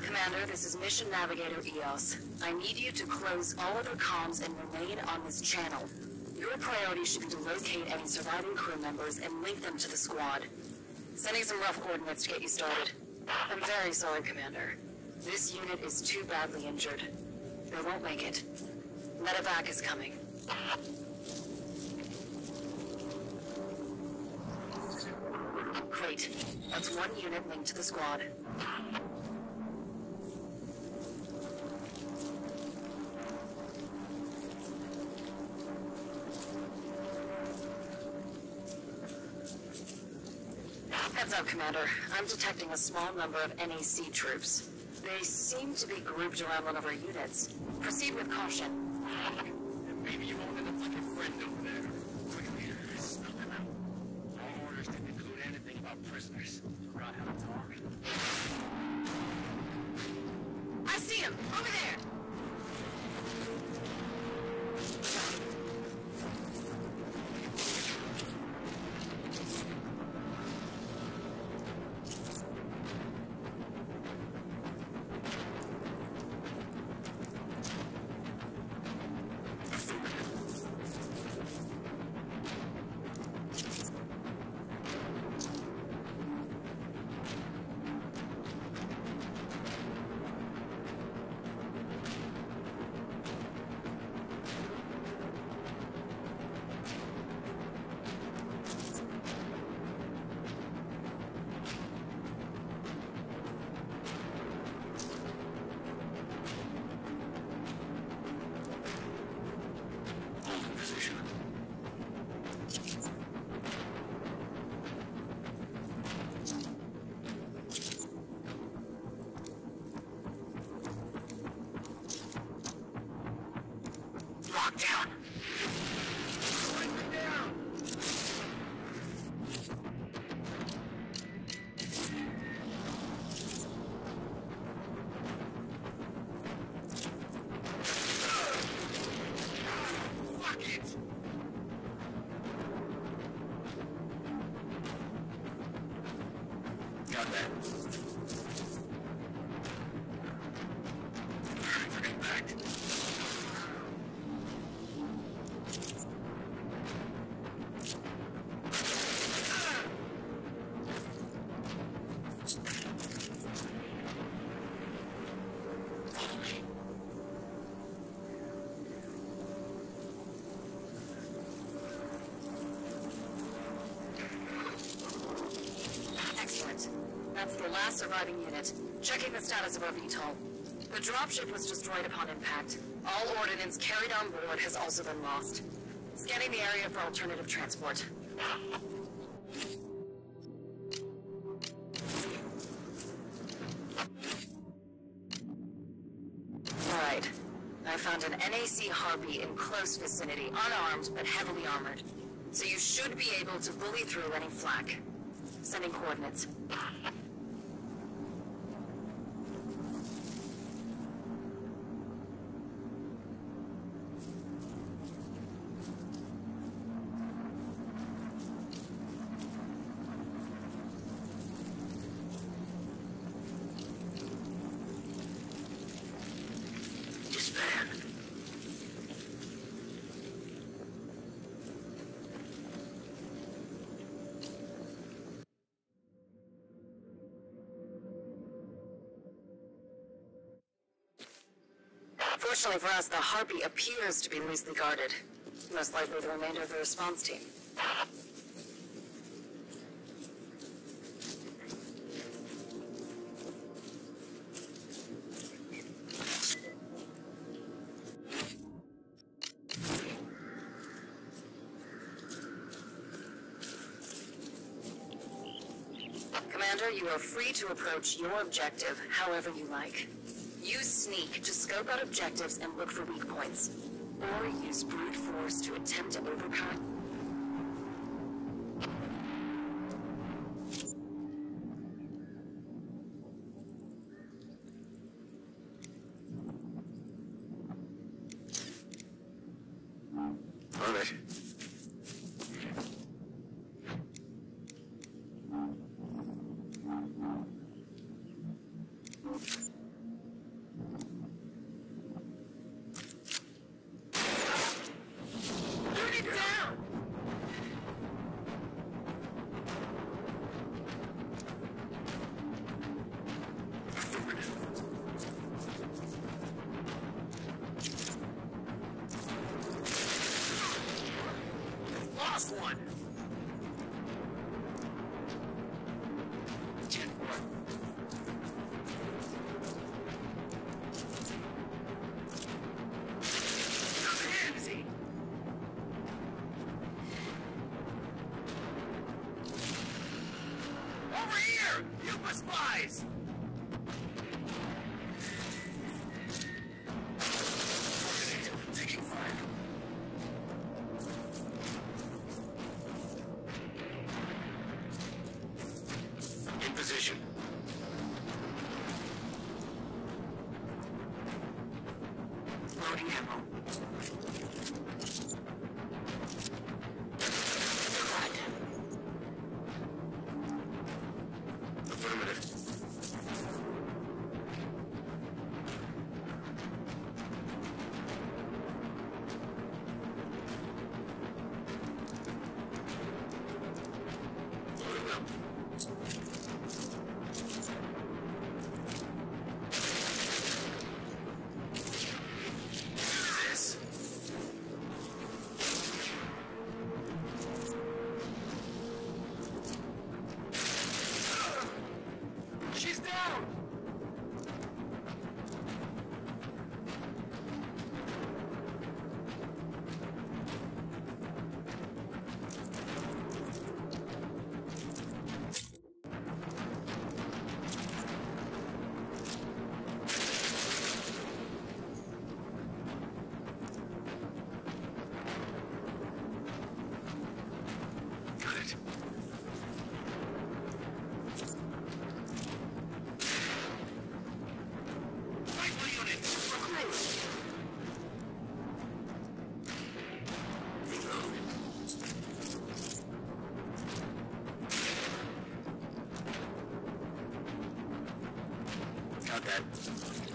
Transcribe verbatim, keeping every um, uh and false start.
Commander, this is Mission Navigator EOS. I need you to close all other comms and remain on this channel. Your priority should be to locate any surviving crew members and link them to the squad. Sending some rough coordinates to get you started. I'm very sorry, Commander. This unit is too badly injured. They won't make it. Medevac is coming. Great. That's one unit linked to the squad. Heads up, Commander. I'm detecting a small number of N A C troops. They seem to be grouped around one of our units. Proceed with caution. And maybe you won't end up like your friend over there. Quickly, snuff them out. All orders didn't include anything about prisoners. Forgot how to talk. I see him! Over there! Lockdown! Got that. Forget back. Excellent. That's the last surviving unit. Checking the status of our V TOL. The dropship was destroyed upon impact. All ordnance carried on board has also been lost. Scanning the area for alternative transport. Alright. I found an N A C Harpy in close vicinity, unarmed but heavily armored. So you should be able to bully through any flak. Sending coordinates. Disband. Fortunately for us, the Harpy appears to be loosely guarded. Most likely the remainder of the response team. Commander, you are free to approach your objective however you like. Use sneak to scope out objectives and look for weak points. Or use brute force to attempt to overpower. On it. fire! You my spies! Taking fire. In position. Loading ammo. Affirmative. Loading up. This. She's down! Got it. Rifle unit, recruit! Reload. Got that.